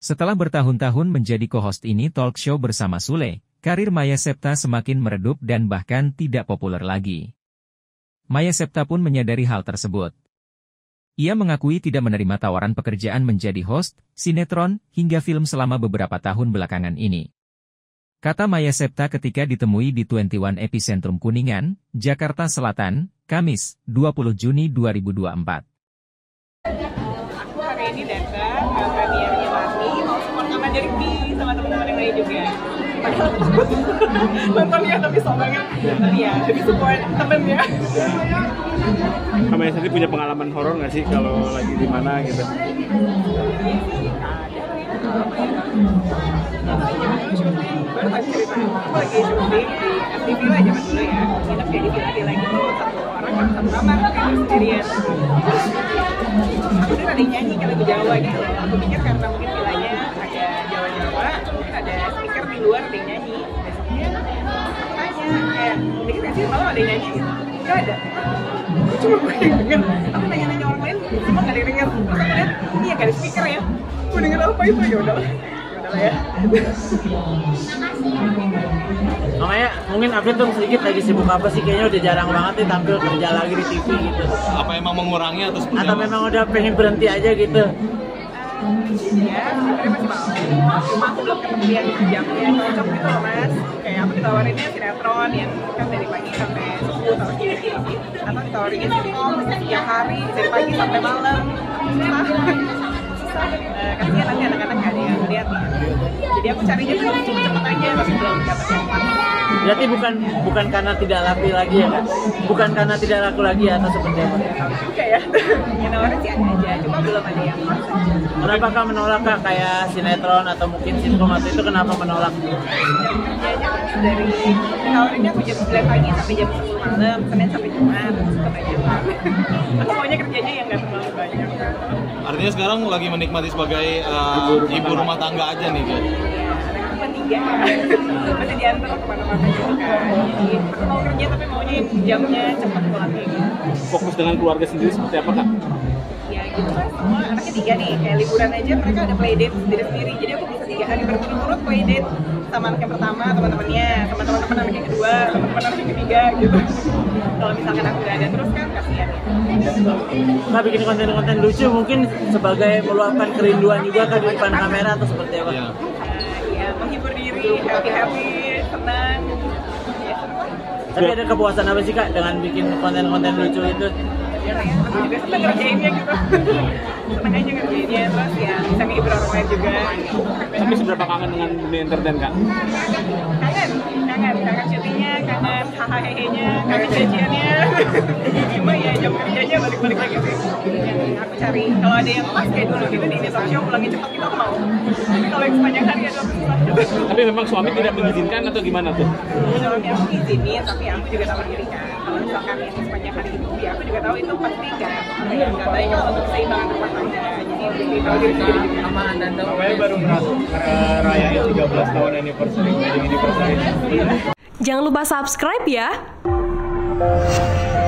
Setelah bertahun-tahun menjadi co-host ini talk show bersama Sule, karir Maya Septa semakin meredup dan bahkan tidak populer lagi. Maya Septa pun menyadari hal tersebut. Ia mengakui tidak menerima tawaran pekerjaan menjadi host, sinetron, hingga film selama beberapa tahun belakangan ini. Kata Maya Septa ketika ditemui di 21 Epicentrum Kuningan, Jakarta Selatan, Kamis, 20 Juni 2024. Aku hari ini datang ke premiernya Mami, mau support sama Derby sama teman-teman yang lain juga. Padahal takut nontonnya tapi sok banget. Tapi ya, lebih support temennya. Kamu sendiri punya pengalaman horor nggak sih kalau lagi di mana gitu? Baru lagi cerita, aku lagi syuting di FTV lah zaman dulu ya. Nginep kayak di villa-villa gitu, satu orang kan satu kamar, kayak sendirian. Aku tuh ada yang nyanyi kayak lagu Jawa gitu. Aku pikir karena mungkin villanya agak Jawa-Jawa, mungkin ada speaker di luar ada yang nyanyi. Besoknya aku tanya, kayak dikit gak sih malam ada yang nyanyi gitu? Gak ada. Cuma gue yang denger. Aku nanya-nanya orang lain, cuma gak ada yang denger. Terus aku lihat, iya gak ada speaker ya. Gue denger apa itu, yaudah lah ya. Makanya mungkin update dong sedikit lagi sibuk apa sih, kayaknya udah jarang banget nih tampil kerja lagi di TV gitu. Apa emang mengurangi atau seperti atau memang udah pengen berhenti aja gitu? Ya, sebenarnya masih mau. Cuma aku belum ketemu yang jamnya yang cocok gitu loh mas. Kayak aku ditawarinnya sinetron yang kan dari pagi sampai subuh atau gini. Atau ditawarinnya sitcom siang hari dari pagi sampai malam. Susah. Kasihan nanti anak-anak gak ada yang lihat. Jadi aku carinya tuh cepet-cepet aja, tapi belum dapat yang pas. Berarti bukan karena tidak laku lagi ya kan? Bukan karena tidak laku lagi atau seperti apa? Juga ya, yang nawarin sih ada aja, cuma belum ada yang pas aja. Kenapa kak menolak kak, kayak sinetron atau mungkin sitcom atau itu kenapa menolak? Jam kerjanya dari tawarinnya aku jam 9 pagi sampai jam 10 malam, Senin sampai Jumat, kebanyakan. Aku maunya kerjanya yang nggak terlalu banyak. Artinya sekarang lagi menikmati sebagai ibu rumah tangga aja nih kan? Iya, masih diantar kemana-mana gitu kan. Jadi aku mau kerja tapi maunya jamnya cepat pulangnya gitu. Fokus dengan keluarga sendiri seperti apa kak? Ya gitu kan, semua anaknya 3 nih, kayak liburan aja mereka ada playdate sendiri-sendiri. Jadi aku bisa 3 hari berturut-turut playdate sama anak yang pertama, teman-temannya, teman-teman anak yang kedua, teman-teman anak yang ketiga gitu. Kalau misalkan aku nggak ada terus kan kasihan ya. Kak bikin konten-konten lucu mungkin sebagai meluapkan kerinduan juga kak di depan kamera atau seperti apa? Ya. Ya menghibur diri, happy-happy, senang. Ya, Tapi ada kepuasan apa sih kak dengan bikin konten-konten lucu itu? ya, aku juga senang ngerjainnya gitu. Senang aja ngerjainnya, terus ya bisa menghibur orang lain juga. Tapi seberapa kangen dengan dunia entertain kak? Kangen syutingnya, kangen hahaha-nya, kangen janjiannya. Cuma ya jam kerjanya balik-balik lagi sih. Yang aku cari, kalau ada yang pas kayak dulu gitu di talk show pulangnya cepat kita aku mau. Tapi kalau yang sepanjang hari ada susah. Tapi memang suami tidak mengizinkan atau gimana tuh? Suami aku izinin, tapi aku juga tahu diri kan. Kalau misalkan yang sepanjang hari itu, ya aku juga tahu itu pasti nggak baik kalau untuk keseimbangan rumah tangga. Jadi lebih tahu diri sendiri juga. Aman dan tahu. Saya baru ngerayain 13 tahun anniversary, wedding anniversary. Jangan lupa subscribe ya.